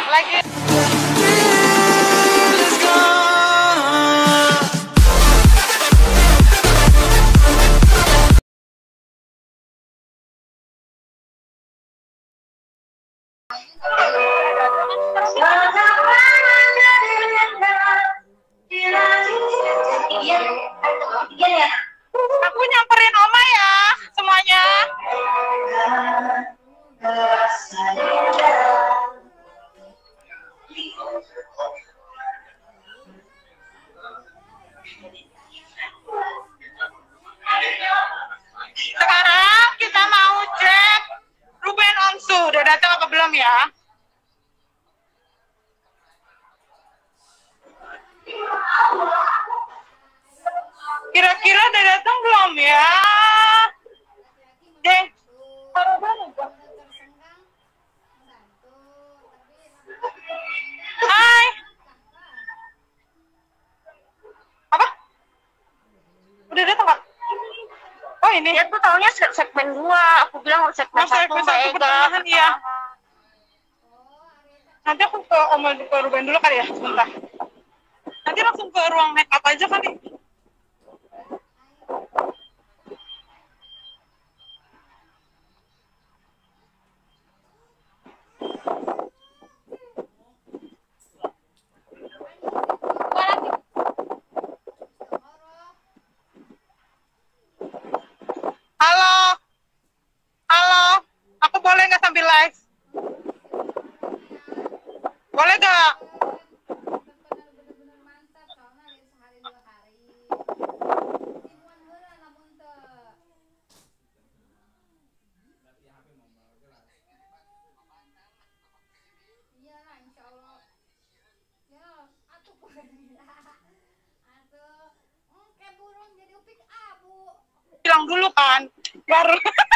Lagi. Aku nyamperin Oma ya semuanya. Sekarang kita mau cek Ruben Onsu. Udah datang apa belum ya? Kira-kira udah datang belum ya? Deng. Hai. Apa? Udah datang nggak? Oh ini. Ya, tuh taunya segmen 2. Aku bilang segmen 1 Mbak Ega. Iya. Nanti aku ke Oma ke Ruben dulu kali ya, sebentar. Nanti langsung ke ruang make up aja kali. Halo, halo, aku boleh nggak sambil live? Boleh nggak? Bilang dulu kan, baru.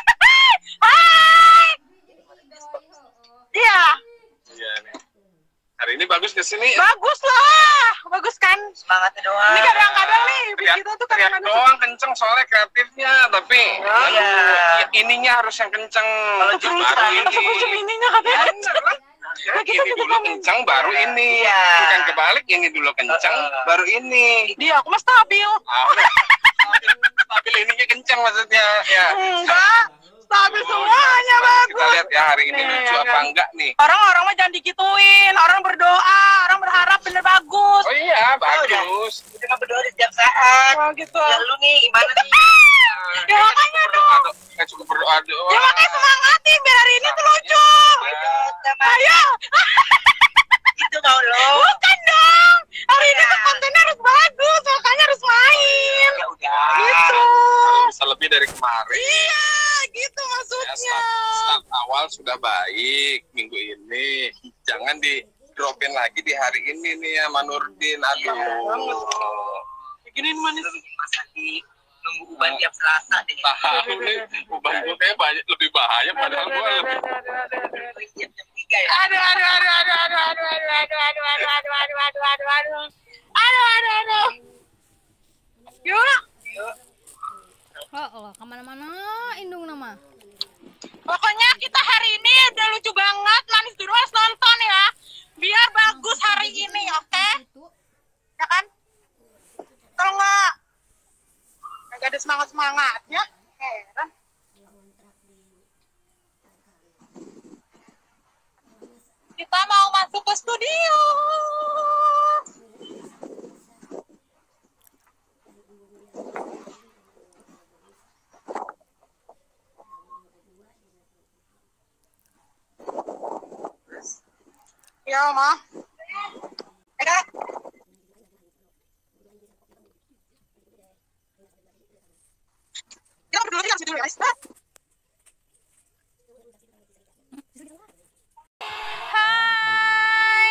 Hai. Iya. Iya nih. Hari ini bagus kesini. Bagus lah, bagus kan? Semangatnya doang. Ini kadang-kadang nih, kita tuh teriak kadang-kadang doang kenceng soalnya kreatifnya, tapi Iya. ininya harus yang kenceng. Kalau baru Kerucut ininya katanya. Ya, Kita ini juga dulu kangen. kenceng baru ini. Iya. Bukan kebalik, ini dulu kenceng baru ini. Dia aku mah stabil. Tapi ininya kenceng maksudnya ya. Enggak, stabil semuanya Kita bagus. lihat ya hari ini Nih, lucu ya apa kan? enggak nih. Orang-orang mah jangan digituin, orang berdoa, orang berharap bener bagus. Oh iya, bagus. Kita berdoa di setiap saat. Oh gitu. Ya lu nih gimana nih? Ya makanya dong. Nggak cukup berdoa doang. Ya makanya semangatin biar hari ini tuh lucu. Ayo. Itu mau lo. Bukan dong. Hari ini tuh kontennya harus bagus, makanya harus main. Ya udah. Gitu. Bisa lebih dari kemarin. Iya, gitu Ya, maksudnya. start awal sudah baik minggu ini. Jangan di dropin lagi di hari ini nih ya Manurdin. Aduh. Begini manis. Masa di nunggu uban tiap Selasa deh. Tahu nih, beban gue kayak banyak lebih bahaya padahal gue lebih. Jam 3 ya. Aduh. Yuk. Oh Allah, kemana-mana indung nama. Pokoknya kita hari ini udah lucu banget, manis dulu harus nonton ya. Biar bagus hari ini, oke? Ya kan? Kalau nggak ada semangat-semangatnya, heran. Kita mau masuk ke studio. Ya, Ma. Kak. Kita berdua harus dulu, guys. Hai.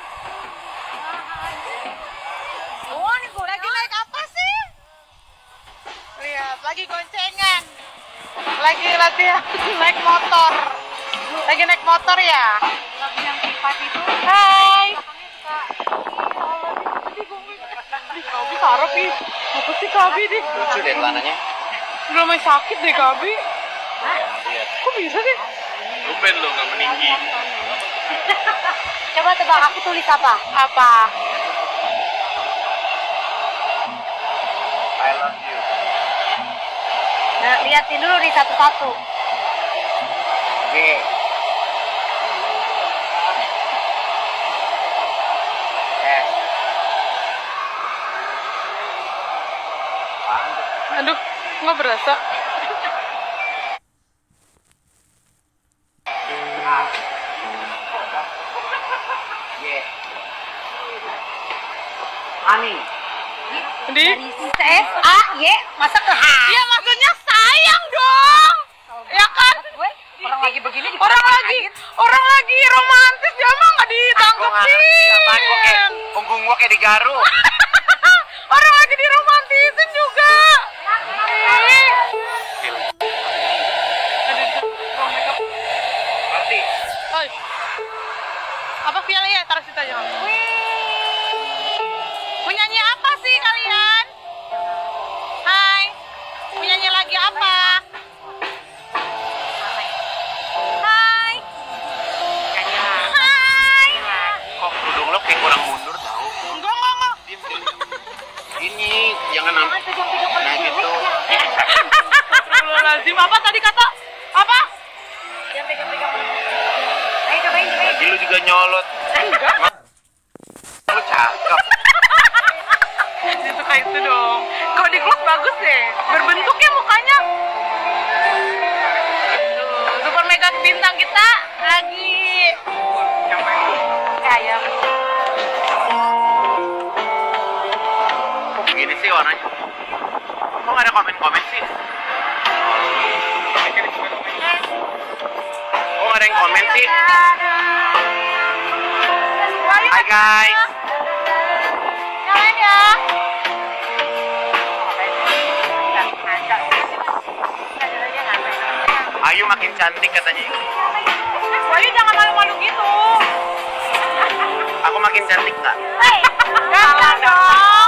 Oh, nih gue lagi naik apa sih? Lihat, lagi goncengan. Lagi latihan naik motor. Lagi naik motor ya? Lagi yang pipa itu. Hai. Kabi sarap ih. Apa sih Kabi deh? Lucu deh celananya. Udah main sakit deh Kabi. Lihat. Kok bisa sih? Ruben lo nggak meninggi. Coba tebak aku tulis apa? Apa? I love you. Nah, liatin dulu nih satu-satu. G. S. Aduh, nggak berasa. Y. Ani. Di? S, A, Y, masa ke H? Iya, maksudnya sayang dong. Ya kan? Gue orang lagi begini Orang lagi romantis, dia mah nggak ditangkepin. Apaan gua kayak punggung gua kayak digaru. Orang lagi diromantisin juga. Berarti Oi. Apa Via ya? Taruh situ aja. Mau nyanyi apa sih kalian? Hai. Mau nyanyi lagi apa? Hai. Hai. kok kerudung lo kayak kurang mundur tau. Enggak. Ini jangan nah gitu. Lazim apa tadi kata? Apa? Ayo cobain. Tadi lu juga nyolot. Enggak. Lu cakep. Itu kayak itu dong. Kalau di klub bagus deh. Berbentuknya mukanya. Tuh, super mega bintang kita lagi kayak Kok begini sih warnanya? Kok nggak ada komen-komen sih? Kok nggak ada yang komen sih? Hai guys. nyalain ya. Ayu makin cantik katanya. Wahyu jangan malu-malu gitu. Aku makin cantik nggak? Jangan dong.